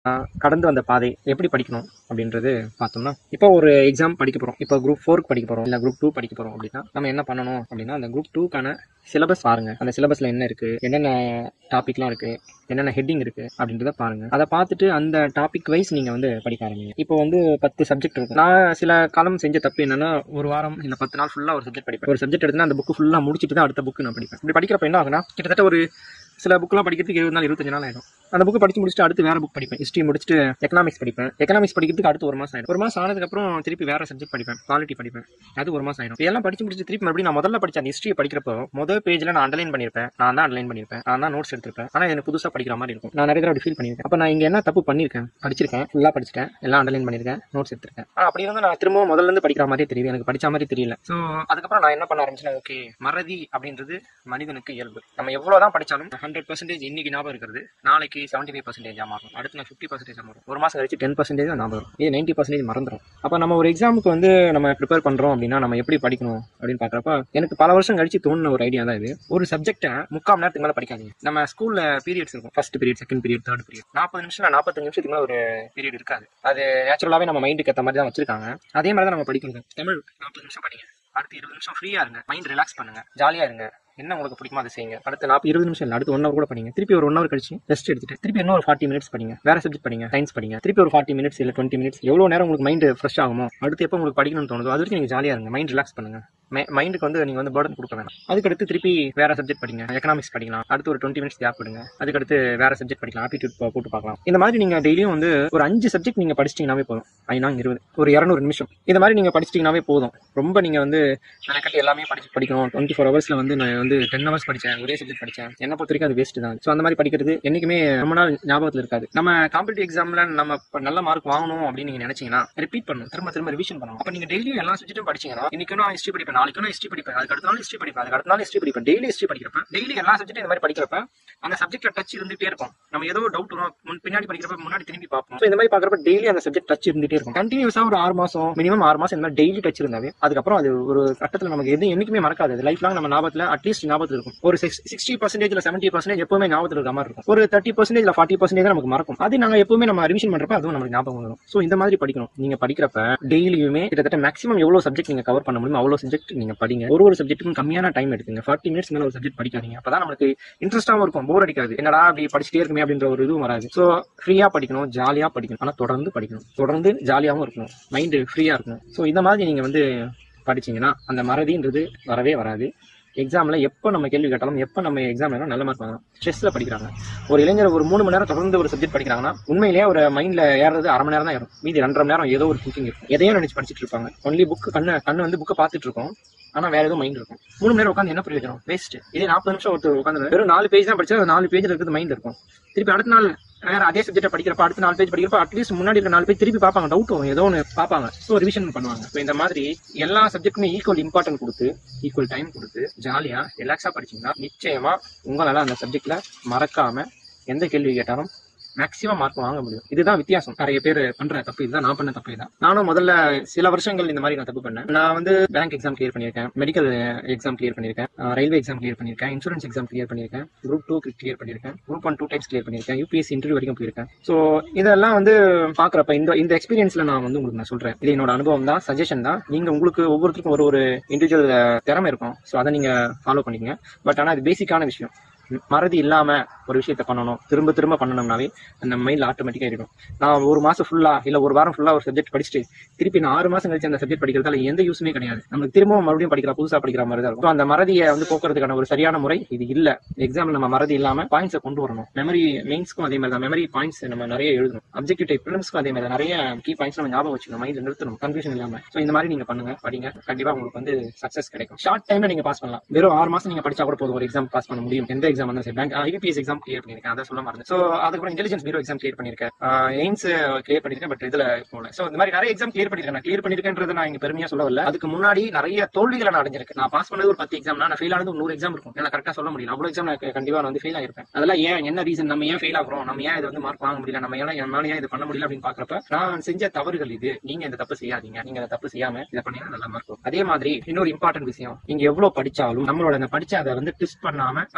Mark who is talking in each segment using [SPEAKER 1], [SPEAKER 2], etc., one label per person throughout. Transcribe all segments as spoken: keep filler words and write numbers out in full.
[SPEAKER 1] கடந்து வந்த பாதை எப்படி படிக்கணும் அப்படின்றது பார்த்தோம்னா, இப்போ ஒரு எக்ஸாம் படிக்க போறோம். இப்போ குரூப் ஃபோருக்கு படிக்க போறோம், இல்ல குரூப் டூ படிக்க போறோம் அப்படின்னா நம்ம என்ன பண்ணணும் அப்படின்னா, அந்த குரூப் டூக்கான சிலபஸ் பாருங்க. அந்த சிலபஸ்ல என்ன இருக்கு, என்னென்ன டாபிக்லாம் இருக்கு, என்னென்ன ஹெட்டிங் இருக்கு அப்படின்றத பாருங்க. அதை பார்த்துட்டு அந்த டாபிக் வைஸ் நீங்க வந்து படிக்க ஆரம்பிங்க. இப்போ வந்து பத்து சப்ஜெக்ட் இருக்கு. நான் சில காலம் செஞ்ச தப்பு என்னன்னா, ஒரு வாரம் இல்ல பத்து நாள் ஃபுல்லா ஒரு சப்ஜெக்ட் படிப்பேன். ஒரு சப்ஜெக்ட் எடுத்துனா அந்த புக் ஃபுல்லா முடிச்சுட்டு தான் அடுத்த புக் நான் படிப்பேன். இப்படி படிக்கிறப்ப என்ன ஆகுனா, கிட்டத்தட்ட ஒரு சில புக்லாம் படிக்கிறதுக்கு இருபது நாள் இருபத்தஞ்சு நாள் ஆயிடும். அந்த புக் படிச்சு முடிச்சுட்டு அடுத்து வேற புக் படிப்பேன். ஹிஸ்ட்ரி முடிச்சுட்டு எக்கனாமிக்ஸ் படிப்பேன். எக்கனாமிக்ஸ் படிக்கிறதுக்கு அடுத்து ஒரு மாசம் ஆயிடும். ஒரு மாசம் ஆனதுக்கு அப்புறம் திருப்பி வேற சப்ஜெக்ட் படிப்பேன், பாலிட்டி படிப்பேன். அது ஒரு மாசம் ஆயிடும். இதெல்லாம் படிச்சு முடிச்சு திருப்பி மறுபடியும் நான் முதல்ல படிச்ச அந்த ஹிஸ்ட்ரியை படிக்கிறப்போ முதல் பேஜ்ல நான் அண்டர்லைன் பண்ணிருப்பேன். நான் தான் அண்டர்லைன் பண்ணிருப்பேன், நான் தான் நோட்ஸ் எடுத்திருப்பேன். ஆனா எனக்கு புதுசா படிக்கிற மாதிரி இருக்கும். நான் நிறைய தடவை ஃபீல் பண்ணிருக்கேன். அப்ப நான் இங்க என்ன தப்பு பண்ணிருக்கேன், படிச்சிருக்கேன், ஃபுல்லா படிச்சிட்டேன், எல்லாம் அண்டர்லைன் பண்ணிருக்கேன், நோட்ஸ் எடுத்திருக்கேன். அப்படி இருந்து நான் திரும்பவும் முதல்ல இருந்து படிக்கிற மாதிரி தெரியுது, எனக்கு படிச்ச மாதிரி தெரியல. சோ அதுக்கப்புறம் நான் என்ன பண்ண ஆரம்பிச்சேன், ஓகே மறதி அப்படின்றது மனிதனுக்கு இயல்பு. நம்ம எவ்வளவுதான் படிச்சாலும் ஹண்ட்ரட் பர்சன்டேஜ் இன்னைக்கு ஞாபகம் இருக்கிறது நாளைக்கு செவன்டி ஃபைவ் பர்சன்டேஜ் மாறும், அடுத்து நான் ஃபிஃப்டி பர்சன்டேஜ் மாறும், ஒரு மாசம் கழிச்சு டென் பர்சன்டேஜ் ஞாபகம் வரும், இது நைன்டி பர்சன்டேஜ் மறந்துடும். அப்ப நம்ம ஒரு எக்ஸாமுக்கு வந்து நம்ம ப்ரிப்பேர் பண்றோம் அப்படின்னா நம்ம எப்படி படிக்கணும் அப்படின்னு பாக்குறப்ப எனக்கு பல வருஷம் கழிச்சு தோணுன ஒரு ஐடியா தான் இது. ஒரு சப்ஜெக்ட்டை முக்கால் நேரத்துக்கு மேல படிக்காதீங்க. நம்ம ஸ்கூல்ல பீரியட்ஸ் இருக்கும், first period, second period, third period. நாற்பது நிமிஷம் நாற்பத்தஞ்சு நிமிஷத்துக்கு மேல ஒரு பீரியட் இருக்காது. அது நேச்சுரலாவே நம்ம மைண்டுக்கு ஏற்ற மாதிரி தான் வச்சிருக்காங்க. அதே மாதிரி தான் நம்ம படிக்கணும். தமிழ் நாற்பது நிமிஷம் படிங்க, அடுத்து இருபது நிமிஷம் ஃப்ரீயா இருங்க, மைண்ட் ரிலாக்ஸ் பண்ணுங்க, ஜாலியா இருங்க, என்ன உங்களுக்கு பிடிக்குமோ அதை செய்யுங்க. அடுத்து நாற்பது இருபது நிமிஷம் இல்லை, அடுத்து ஒன் ஹவர் கூட படிங்க. திருப்பி ஒரு ஒன் ஹவர் கழிச்சு ரெஸ்ட் எடுத்துட்டு திருப்பி இன்னும் ஒரு ஃபார்ட்டி மினிட்ஸ் படிங்க, வேற சப்ஜெக்ட் படிங்க, சயின்ஸ் படிங்க, திருப்பி ஒரு ஃபார்ட்டி மினிட்ஸ் இல்லை டுவெண்ட்டி மினிட்ஸ், எவ்வளவு நேரம் உங்களுக்கு மைண்ட் ஃப்ரெஷ் ஆகுமோ, அடுத்து எப்போ உங்களுக்கு படிக்கணும்னு தோணுதோ அது வரைக்கும் நீங்க ஜாலியா இருங்க, மைண்ட் ரிலாக்ஸ் பண்ணுங்க. மைண்டுக்கு வந்து நீங்க வந்து பர்டன் கொடுக்க வேணாம். அதுக்கடுத்து திருப்பி வேற சப்ஜெக்ட் படிங்க, எக்கனாமிக்ஸ் படிக்கலாம், அடுத்து ஒரு டுவெண்ட்டி மினிட்ஸ் கேப் விடுங்க, அதுக்கடுத்து வேற சப்ஜெக்ட் படிக்கலாம், ஆப்டிடியூட் போட்டு பார்க்கலாம். இந்த மாதிரி நீங்க டெய்லியும் வந்து ஒரு அஞ்சு சப்ஜெக்ட் நீங்க படிச்சிட்டீங்கன்னாவே போதும். ஐநாங்க இருபது ஒரு இரநூறு நிமிஷம் இந்த மாதிரி நீங்க படிச்சிட்டீங்கன்னாவே போதும். ரொம்ப நீங்க வந்து மெனக்கட்டு எல்லாமே படிச்சு படிக்கணும், டுவெண்ட்டி ஃபோர் ஹவர்ஸ்ல வந்து நான் வந்து டென் ஹவர்ஸ் படிச்சேன், ஒரே சப்ஜெக்ட் படிச்சேன், என்ன பொறுத்த வரைக்கும் அது வேஸ்ட் தான். ஸோ அந்த மாதிரி படிக்கிறது என்னைக்குமே ரொம்ப நாள் ஞாபகத்தில் இருக்காது. நம்ம காம்படிட்டிவ் எக்ஸாம்ல நம்ம நல்ல மார்க் வாங்கணும் அப்படின்னு நீங்க நினைச்சீங்கன்னா ரிப்பீட் பண்ணணும், திரும்ப திரும்ப ரிவிஷன் பண்ணணும். அப்ப நீங்க டெய்லியும் எல்லா சப்ஜெக்ட்டும் படிச்சீங்கன்னா இன்னைக்கு நான் ஹிஸ்ட்ரி படிப்பேன், நாளைக்கு நான் ஹிஸ்ட்ரி படிப்பேன், அதுக்கு அடுத்த நாள் ஹிஸ்ட்ரி படிப்பேன், அதுக்கு அடுத்த நாள் ஹிஸ்ட்ரி படிப்பேன். டெய்லி ஹிஸ்ட்ரி படிக்கிறப்ப டெய்லி எல்லா சப்ஜெக்டும் இந்த மாதிரி படிக்கிறப்ப அந்த சப்ஜெக்ட்ல டச் இருந்துட்டே இருக்கும். நம்ம ஏதோ டவுட் வரும், பின்னாடி படிக்கிறப்ப முன்னாடி திரும்பி பார்ப்போம். இந்த மாதிரி பாக்குறப்ப டெய்லி அந்த சப்ஜெக்ட் டச் இருந்துட்டே இருக்கும். கண்டினியூஸா ஒரு ஆறு மாசம் மினிமம் ஆறு மாசம் இந்த மாதிரி டெய்லி டச் இருந்தாவே அதுக்கப்புறம் அது ஒரு கட்டத்துல நமக்கு எது என்னைக்குமே மறக்காது. அது லைஃப் லாங் நம்ம ஞாபகத்துல அட்லீஸ்ட் ஞாபகத்தில் இருக்கும். ஒரு சிக்ஸ்டி பர்சன்டேஜ்ல செவன்டி பர்சன்டேஜ் எப்பவுமே ஞாபகத்தில் இருக்க மாதிரி இருக்கும். ஒரு தேர்ட்டி பர்சன்டேஜ்ல ஃபார்ட்டி பர்சன்டேஜ் நமக்கு மறக்கும். அது நாங்க எப்பவுமே நம்ம ரிவிஷன் பண்றப்ப அதுவும் நமக்கு ஞாபகம் வரும். சோ இந்த மாதிரி படிக்கணும். நீங்க படிக்கிறப்ப டெய்லியுமே கிட்டத்தட்ட மேக்ஸிமம் எவ்வளவு சப்ஜெக்ட் நீங்க கவர் பண்ண முடியும் அவ்வளவு சப்ஜெக்ட் நீங்க படிங்க. ஒரு ஒரு சப்ஜெக்ட்டுக்கும் கம்மியான டைம் எடுத்துங்க. ஃபார்ட்டி மினிட்ஸ் மேல ஒரு சப்ஜெக்ட் படிக்காதீங்க. அப்பதான் நமக்கு இன்ட்ரெஸ்டாவும் இருக்கும், போர் அடிக்காது. என்னடா அப்படி படிச்சுட்டே இருக்குமே அப்படின்ற ஒரு இதுவும் வராது. சோ ஃப்ரீயா படிக்கணும், ஜாலியா படிக்கணும், ஆனா தொடர்ந்து படிக்கணும், தொடர்ந்து ஜாலியாவும் இருக்கணும், மைண்ட் ஃப்ரீயா இருக்கணும். சோ இந்த மாதிரி நீங்க வந்து படிச்சீங்கன்னா அந்த மறதின்றது வரவே வராது. எக்ஸாம்ல எப்போ நம்ம கேள்வி கேட்டாலும் எப்போ நம்ம எக்ஸாம்ல நல்ல மார்க் வாங்கலாம். ஸ்ட்ரெஸ்ல படிக்கிறாங்க ஒரு இளைஞர் ஒரு மூணு மணி நேரம் தொடர்ந்து ஒரு சப்ஜெக்ட் படிக்கிறாங்கன்னா உண்மையிலேயே ஒரு மைண்ட்ல ஏறது அரை மணி நேரம் தான் ஏறும், மீதி ரெண்டரை மணி நேரம் ஏதோ ஒரு திங்கிங் இருக்கும், எதையோ நினைச்சு படிச்சுட்டு இருப்பாங்க. ஒன்லி புக் கண்ணு கண்ணு வந்து புக்கை பார்த்துட்டு இருக்கோம், ஆனா வேற எதுவும் மைண்ட் இருக்கும். மூணு மணி நேரம் உட்காந்து என்ன பிரயோஜனம், வேஸ்ட். இதே நாற்பது நிமிஷம் ஒருத்தர் உட்காந்து வெறும் நாலு பேஜ் தான் படிச்சா நாலு பேஜ்ல இருக்கிறது மைண்ட் இருக்கும். திருப்பி அடுத்த நாள் வேற அதே சப்ஜெக்ட் படிக்கிறப்ப அடுத்த நாலு பேஜ் படிக்கிறப்ப அட்லீஸ்ட் முன்னாடி இருக்க நாலு பேஜ் திருப்பி பார்ப்பாங்க, டவுட் வரும், ஏதோ ஒன்று பார்ப்பாங்க, ஸோ ரிவிஷன் பண்ணுவாங்க. ஸோ இந்த மாதிரி எல்லா சப்ஜெக்ட்டுமே ஈக்குவல் இம்பார்ட்டன்ட் கொடுத்து ஈக்குவல் டைம் கொடுத்து ஜாலியா ரிலாக்ஸா படிச்சீங்கன்னா நிச்சயமா உங்களால அந்த சப்ஜெக்ட்ல மறக்காம எந்த கேள்வி கேட்டாலும் மேக்ஸிமம் மார்க் வாங்க முடியும். இதுதான் வித்தியாசம். நிறைய பேர் பண்ற தப்பு இதுதான். நான் பண்ண தப்பு இதுதான். நானும் முதல்ல சில வருஷங்கள் இந்த மாதிரி நான் தப்பு பண்ணேன். நான் வந்து பேங்க் எக்ஸாம் கிளியர் பண்ணியிருக்கேன், மெடிக்கல் எக்ஸாம் கிளியர் பண்ணியிருக்கேன், ரயில்வே எக்ஸாம் கிளியர் பண்ணியிருக்கேன், இன்சூரன்ஸ் எக்ஸாம் கிளியர் பண்ணியிருக்கேன், குரூப் டூ கிளியர் பண்ணியிருக்கேன், group one two times clear பண்ணியிருக்கேன், யூபிஎஸ்சி இன்டர்வியூ வரைக்கும் போயிருக்கேன். ஸோ இதெல்லாம் வந்து பாக்குறப்ப இந்த இந்த எக்ஸ்பீரியன்ஸ்ல நான் வந்து உங்களுக்கு நான் சொல்றேன், இது என்னோட அனுபவம் தான், சஜஷன் தான். நீங்க உங்களுக்கு ஒவ்வொருத்தருக்கும் ஒரு ஒரு இண்டிவிஜுவல் திறமை இருக்கும். ஸோ அதை நீங்க ஃபாலோ பண்ணிக்கங்க. பட் ஆனால் இது பேசிக்கான விஷயம். மறதி இல்லாம ஒரு விஷயத்த பண்ணணும், திரும்ப திரும்ப பண்ணணும்னாவே அந்த மைண்ட்ல ஆட்டோமேட்டிக்கா இருக்கும். நான் ஒரு மாசம் ஃபுல்லா இல்ல ஒரு வாரம் ஃபுல்லா ஒரு சப்ஜெக்ட் படிச்சுட்டு திருப்பி நான் ஆறு மாசம் கழிச்சு அந்த சப்ஜெக்ட் படிக்கிறதால எந்த யூஸுமே கிடையாது. நமக்கு திரும்பவும் மறுபடியும் படிக்கிற புதுசா படிக்கிற மாதிரி தான் இருக்கும். அந்த மறதியை வந்து போக்குறதுக்கான ஒரு சரியான முறை இது இல்ல. எக்ஸாம்ல நம்ம மறதி இல்லாம பாயிண்ட்ஸை கொண்டு வரணும். மெமரி மெயின்ஸ்க்கும் அதே மாதிரி தான், மெமரி பாயிண்ட்ஸ் நம்ம நிறைய எழுதணும். அப்ஜெக்டிவ் டைப் பிலிம்ஸ்க்கும் அதே மாதிரி நிறைய கீ பாயிண்ட்ஸ் நம்ம ஞாபகம் வச்சுக்கணும், மைண்ட்ல நிறுத்தணும், கன்ஃபியூஷன் இல்லாம. சோ இந்த மாதிரி நீங்க பண்ணுங்க, படிங்க, கண்டிப்பா உங்களுக்கு வந்து சக்சஸ் கிடைக்கும். ஷார்ட் டைம்ல நீங்க பாஸ் பண்ணலாம். வெறும் ஆறு மாசம் நீங்க படிச்சா கூட போதும், ஒரு எக்ஸாம் பாஸ் பண்ண முடியும். எந்த எக்ஸாம் வந்து பேங்க் ஐபிஎஸ் எக்ஸாம் கிளியர் பண்ணிருக்கேன், அதை சொல்ல மறந்து. சோ அதுக்கப்புறம் இன்டெலிஜென்ஸ் பியூரோ எக்ஸாம் கிளியர் பண்ணிருக்கேன், எய்ம்ஸ் கிளியர் பண்ணிருக்கேன், பட் இதுல போல. சோ இந்த மாதிரி நிறைய எக்ஸாம் கிளியர் பண்ணிருக்கேன். நான் கிளியர் பண்ணிருக்கேன்றது நான் இங்க பெருமையா சொல்லவில்லை. அதுக்கு முன்னாடி நிறைய தோல்விகளை நான் அடைஞ்சிருக்கேன். நான் பாஸ் பண்ணது ஒரு பத்து எக்ஸாம், நான் ஃபெயில் ஆனது ஒரு நூறு எக்ஸாம் இருக்கும். நான் கரெக்டா சொல்ல முடியல, அவ்வளவு எக்ஸாம் நான் கண்டிப்பா வந்து ஃபெயில் ஆயிருப்பேன். அதெல்லாம் ஏன், என்ன ரீசன், நம்ம ஏன் ஃபெயில் ஆகிறோம், நம்ம ஏன் இது வந்து மார்க் வாங்க முடியல, நம்ம ஏன் என்னால ஏன் இது பண்ண முடியல அப்படின்னு பாக்குறப்ப நான் செஞ்ச தவறுகள் இது. நீங்க இந்த தப்பு செய்யாதீங்க, நீங்க இந்த தப்பு செய்யாம இதை பண்ணீங்கன்னா நல்லா மார்க். அதே மாதிரி இன்னொரு இம்பார்ட்டன்ட் விஷயம், நீங்க எவ்வளவு படிச்சாலும் நம்மளோட அந்த படிச்ச அதை வந்து ட்விஸ்ட் பண்ணாம நம்மளோட அந்த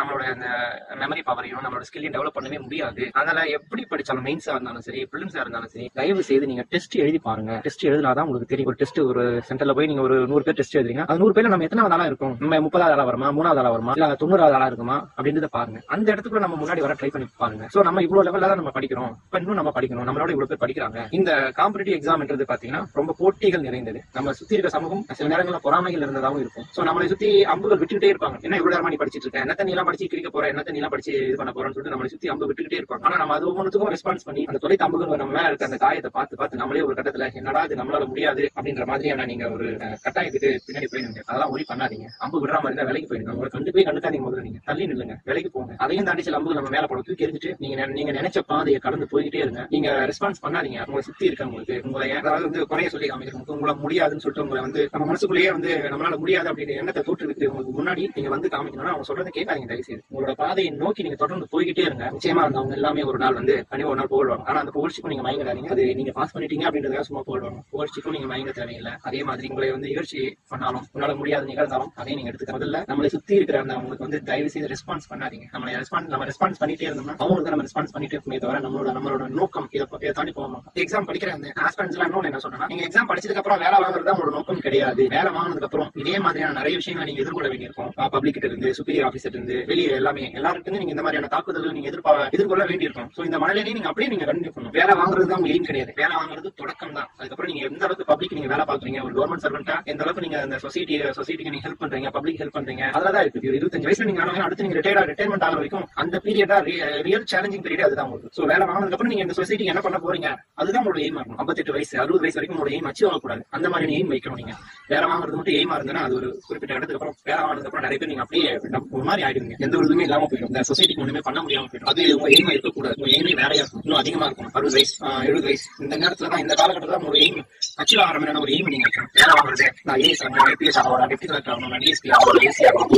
[SPEAKER 1] மெமரி பவரையும் நம்மளோட ஸ்கில்லையும் டெவலப் பண்ணவே முடியாது. அதனால எப்படி படிச்சாலும் மெயின்ஸா இருந்தாலும் சரி, பிலிம்ஸா இருந்தாலும் சரி, தயவு செய்து நீங்க டெஸ்ட் எழுதி பாருங்க. டெஸ்ட் எழுதினாதான் உங்களுக்கு தெரியும். ஒரு டெஸ்ட் ஒரு சென்டர்ல போய் நீங்க ஒரு நூறு பேர் டெஸ்ட் எழுதுறீங்க, அது நூறு பேர்ல நம்ம எத்தனாவது ஆளா இருக்கும், நம்ம முப்பதாவது ஆளா வருமா, மூணாவது ஆளா வருமா, இல்ல தொண்ணூறாவது ஆளா இருக்குமா அப்படின்றத பாருங்க. அந்த இடத்துக்குள்ள நம்ம முன்னாடி வர ட்ரை பண்ணி பாருங்க. சோ நம்ம இவ்வளவு லெவல்ல தான் நம்ம படிக்கிறோம், இப்ப இன்னும் நம்ம படிக்கணும், நம்மளோட இவ்வளவு பேர் படிக்கிறாங்க. இந்த காம்படிட்டிவ் எக்ஸாம்ன்றது பாத்தீங்கன்னா ரொம்ப போட்டிகள் நிறைந்தது. நம்ம சுத்தி இருக்க சமூகம் சில நேரங்களில் பொறாமைகள் இருந்ததாகவும் இருக்கும். சோ நம்மளை சுத்தி அம்புகள் விட்டுக்கிட்டே இருப்பாங்க. என்ன இவ்வளவு நேரமா நீ படிச்சிட்டு இருக்க, என்ன தண்ணி எல்லாம் படிச்சு கிழிக்க போற, என்ன தண்ணி எல்லாம் படிச்சு இது பண்ண போறோம்னு சொல்லிட்டு நம்மளை சுத்தி அம்பு விட்டுக்கிட்டே இருப்பாங்க. ஆனா நம்ம அது ஒவ்வொன்றுக்கும் ரெஸ்பான்ஸ் பண்ணி அந்த தொலைத்த அம்புகள் நம்ம மேல இருக்க அந்த காயத்தை பார்த்து பார்த்து நம்மளே ஒரு கட்டத்துல என்னடா இது நம்மளால முடியாது அப்படின்ற மாதிரியான நீங்க ஒரு கட்டாயத்துக்கு பின்னாடி போயிருங்க. அதெல்லாம் ஒரே பண்ணாதீங்க. அம்பு விடுற மாதிரி தான் வேலைக்கு போயிருங்க. உங்களை கொண்டு போய் கண்டுக்காதீங்க. முதல்ல நீங்க தள்ளி நில்லுங்க, வேலைக்கு போங்க. அதையும் தாண்டி சில அம்புகள் நம்ம மேல போட தூக்கி எரிஞ்சிட்டு நீங்க நீங்க நினைச்ச பாதையை கடந்து போய்கிட்டே இருங்க. நீங்க ரெஸ்பான்ஸ் பண்ணாதீங்க. உங்களை சுத்தி இருக்கவங்களுக்கு உங்களை ஏதாவது வந்து குறைய சொல்லி காமிக்கிறவங்களுக்கு உங்களை முடியாதுன்னு சொல்லிட்டு உங்களை வந்து நம்ம மனசுக்குள்ளேயே வந்து நம்மளால முடியாது அப்படின்ற எண்ணத்தை தோற்றுவித்து உங்களுக்கு முன்னாடி நீங்க வந்து காமிக்கணும்னா அவங்க சொல்றதை கேட்காதீங்க. தயவு செய்து உங்களோட பாதையை நோக்கி நீங்க தொடர்ந்து போய்கிட்டே இருங்க. நிச்சயமா அவங்க எல்லாமே ஒரு நாள் வந்து கண்டிப்பா ஒரு நாள் போடுவாங்க. ஆனா அந்த புகழ்ச்சிக்கும் நீங்க மயங்காதீங்க. அது நீங்க பாஸ் பண்ணிட்டீங்க அப்படின்றதுக்காக சும்மா போடுவாங்க. புகழ்ச்சிக்கும் நீங்க மயங்க தேவையில்லை. அதே மாதிரி உங்களை வந்து இகழ்ச்சி பண்ணாலும் உங்களால முடியாத நிகழ்ந்தாலும் அதையும் நீங்க எடுத்துக்க முதல்ல நம்மளை சுத்தி இருக்கிற அந்த அவங்களுக்கு வந்து தயவு செய்து ரெஸ்பான்ஸ் பண்ணாதீங்க. நம்ம ரெஸ்பான்ஸ் நம்ம ரெஸ்பான்ஸ் பண்ணிட்டே இருந்தோம்னா அவங்களுக்கு நம்ம ரெஸ்பான்ஸ் பண்ணிட்டே இருக்குமே தவிர நம்மளோட நம்மளோட நோக்கம் இதை தாண்டி போக மாட்டோம். எக்ஸாம் படிக்கிற அந்த ஆஸ்பிரண்ட்ஸ் எல்லாம் இன்னொன்னு என்ன சொன்னா, நீங்க எக்ஸாம் படிச்சதுக்கு அப்புறம் வேலை வாங்குறது உங்களோட நோக்கம் கிடையாது. வேலை வாங்கினதுக்கு அப்புறம் இதே மாதிரியான நிறைய விஷயங்களை நீங்க எதிர்கொள்ள வேண்டியிருக்கும். பப்ளிக் கிட்ட இருந்து, சுப்பீரியர் ஆபீசர் இருந்து, வெளியே எல்லாமே எல்லாருக்கும் நீங்க இந்த மாதிரியான தாக்குதல்கள் நீங்க எதிர்ப்பா எதிர்கொள்ள வேண்டியிருக்கும். சோ இந்த மனநிலையை நீங்க அப்படியே நீங்க கண்டினியூ பண்ணணும். வேலை வாங்குறது தான் உங்க எய்ம் கிடையாது. வேலை வாங்குறது தொடக்கம் தான். அதுக்கப்புறம் நீங்க எந்த அளவுக்கு பப்ளிக் நீங்க வேலை பாக்குறீங்க, ஒரு கவர்மெண்ட் சர்வெண்டா எந்த அளவுக்கு நீங்க அந்த சொசைட்டி சொசைட்டிக்கு நீங்க ஹெல்ப் பண்றீங்க, பப்ளிக் ஹெல்ப் பண்றீங்க, அதெல்லாம் இருக்கு. இருபத்தஞ்சு வயசுல நீங்க அடுத்து நீங்க ரிட்டையர் ரிட்டையர்மெண்ட் ஆகிற வரைக்கும் அந்த பீரியட் தான் ரியல் சேலஞ்சிங் பீரியட். அதுதான் உங்களுக்கு. சோ வேலை வாங்கினதுக்கு அப்புறம் நீங்க இந்த சொசைட்டிக்கு என்ன பண்ண போறீங்க, அதுதான் உங்களோட எய்மா இருக்கும். ஐம்பத்தெட்டு வயசு அறுபது வயசு வரைக்கும் உங்களோட எய்ம் அச்சீவ் ஆகக்கூடாது. அந்த மாதிரி எய்ம் வைக்கணும். நீங்க வேலை வாங்குறது மட்டும் எய்மா இருந்ததுன்னா அது ஒரு குறிப்பிட்ட இடத்துக்கு அப்புறம் வேலை வாங்கினதுக்கு அப்புறம் நிறைய பேர் நீங்க அப்படியே ஒரு மாதிரி ஆயிடுவீங்க. எந்த ஒரு இதுவுமே இல்லாம போயிடும். இந்த சொசைட்டிக்கு ஒண்ணுமே பண்ண முடியாம போயிடும். அது உங்க எய்மா இருக்கக்கூடாது. உங்க எய்மே வேலையா இருக்கும். இன்னும் அதிகமா இருக்கும். அறுபது வயசு எழுபது வயசு இந்த நேரத்துல தான் இந்த காலகட்டத்தில் தான் உங்களோட எய்ம் அச்சீவ் ஆகிற மாதிரியான ஒரு எய்ம் நீங்க வைக்கணும். வேலை வாங்குறது நான் ஏஎஸ் ஆகணும், ஐபிஎஸ் ஆகணும், டெப்டி கலெக்டர் ஆகணும், நான் டிஎஸ்பி ஆகணும், ஏசி ஆகணும்.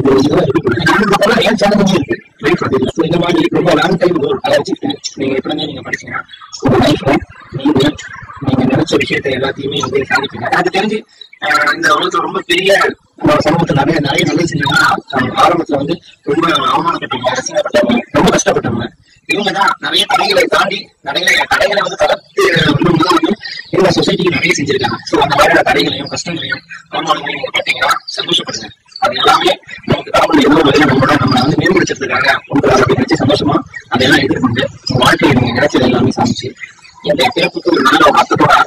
[SPEAKER 1] ஏன் சேலஞ்சும் இருக்கு. இந்த மாதிரி ரொம்ப லாங் டைம் கோல் அதை வச்சுட்டு நீங்க எப்படி நீங்க படிச்சீங்கன்னா நீங்க நீங்க நினைச்ச விஷயத்த எல்லாத்தையுமே வந்து சாதிப்பீங்க. அது தெரிஞ்சு இந்த உலகத்துல ரொம்ப பெரிய சமூகத்துல நிறைய நிறைய நல்லது செஞ்சீங்கன்னா ஆரம்பத்துல வந்து ரொம்ப அவமானப்பட்டவங்க, அசிங்கப்பட்டவங்க, ரொம்ப கஷ்டப்பட்டவங்க இவங்கதான் நிறைய தடைகளை தாண்டி நிறைய தடைகளை வந்து தளர்த்து வந்து இந்த சொசைட்டிக்கு நிறைய செஞ்சிருக்காங்க. ஸோ அந்த மாதிரியான தடைகளையும் கஷ்டங்களையும் அவமானங்களையும் நீங்க பார்த்தீங்கன்னா சந்தோஷப்படுங்க. அது எல்லாமே நமக்கு கடவுள் எவ்வளவு வரையும் நம்மளோட நம்ம வந்து மேம்படுத்துறதுக்காக உங்களால் அப்படி நினைச்சு சந்தோஷமா அதெல்லாம் எதிர்கொண்டு வாழ்க்கையை நீங்க நினைச்சது எல்லாமே சாமிச்சு இந்த பிறப்புக்கு ஒரு நல்ல ஒரு அர்த்தத்தோட